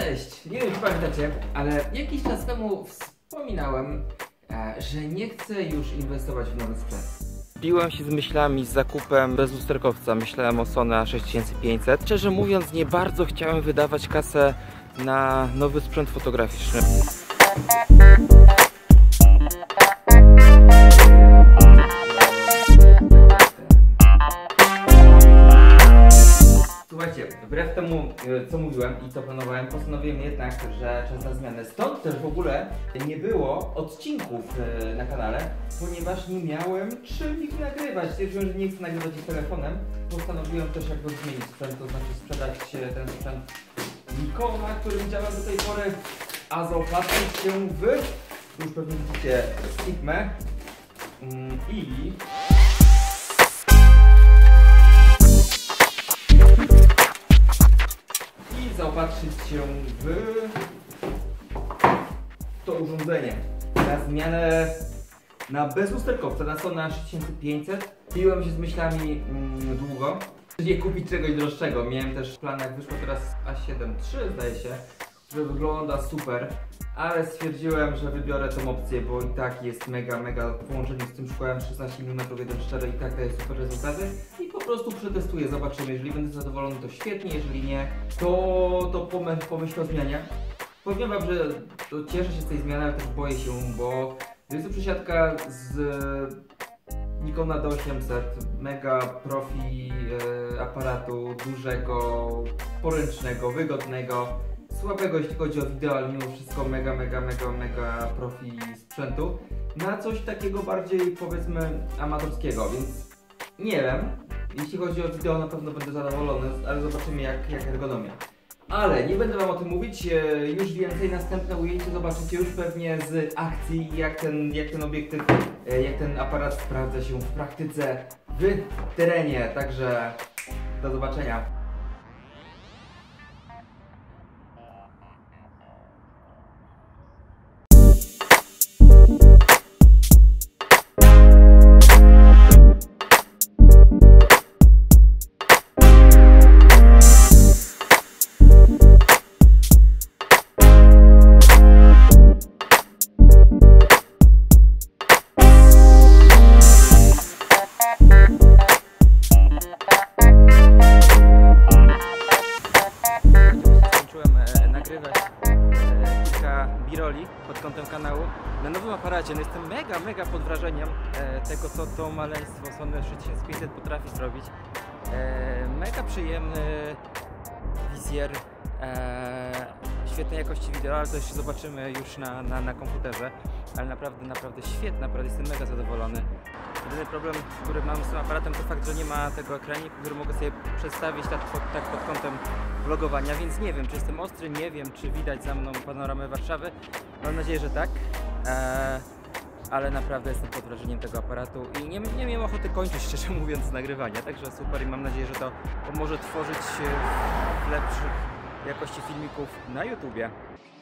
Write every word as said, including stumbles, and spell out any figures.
Cześć! Nie wiem, czy pamiętacie, ale jakiś czas temu wspominałem, że nie chcę już inwestować w nowy sprzęt. Biłem się z myślami z zakupem bezlusterkowca, myślałem o Sony A sześć tysięcy pięćset. Szczerze mówiąc, nie bardzo chciałem wydawać kasę na nowy sprzęt fotograficzny. Słuchajcie, wbrew temu, co mówiłem i co planowałem, postanowiłem jednak, że czas na zmianę. Stąd też w ogóle nie było odcinków na kanale, ponieważ nie miałem czym ich nagrywać. Stwierdziłem, że nie chcę nagrywać ich telefonem. Postanowiłem też jakby zmienić sprzęt, to znaczy sprzedać ten sprzęt Nikona, którym działam do tej pory, a zaopatrzyć się w, już pewnie widzicie, Sigmę i zaopatrzyć się w to urządzenie. Na zmianę na bezlusterkowca, na Sony A sześć tysięcy pięćset. Biłem się z myślami mm, długo, nie kupić czegoś droższego. Miałem też plan, jak wyszło teraz A siedem trzy, zdaje się, że wygląda super, ale stwierdziłem, że wybiorę tą opcję, bo i tak jest mega, mega w połączeniu z tym szkłem szesnaście milimetrów jeden cztery i tak daje super rezultaty i po prostu przetestuję, zobaczymy. Jeżeli będę zadowolony, to świetnie, jeżeli nie, to, to pomyśl, pomyślę o zmianie. Powiem wam, że to cieszę się z tej zmiany, ale też boję się, bo jest to przesiadka z Nikona D osiemset, mega profi e, aparatu, dużego, poręcznego, wygodnego, słabego jeśli chodzi o wideo, ale mimo wszystko mega, mega, mega, mega profi sprzętu, na coś takiego bardziej, powiedzmy, amatorskiego, więc nie wiem. Jeśli chodzi o wideo, na pewno będę zadowolony, ale zobaczymy jak, jak ergonomia. Ale nie będę wam o tym mówić, już więcej, następne ujęcie zobaczycie już pewnie z akcji, jak ten, jak ten obiektyw, jak ten aparat sprawdza się w praktyce, w terenie, także do zobaczenia. Biroli pod kątem kanału na nowym aparacie. No jestem mega, mega pod wrażeniem e, tego, co to maleństwo Sony sześć tysięcy pięćset potrafi zrobić. E, mega przyjemny wizjer, e, świetnej jakości wideo, ale to jeszcze zobaczymy już na, na, na komputerze. Ale naprawdę, naprawdę świetny aparat, jestem mega zadowolony. Jedyny problem, który mam z tym aparatem, to fakt, że nie ma tego ekraniku, który mogę sobie przedstawić tak pod, tak pod kątem vlogowania, więc nie wiem, czy jestem ostry, nie wiem, czy widać za mną panoramę Warszawy. Mam nadzieję, że tak, eee, ale naprawdę jestem pod wrażeniem tego aparatu i nie, nie miałem ochoty kończyć, szczerze mówiąc, nagrywania, także super i mam nadzieję, że to pomoże tworzyć w lepszych jakości filmików na YouTubie.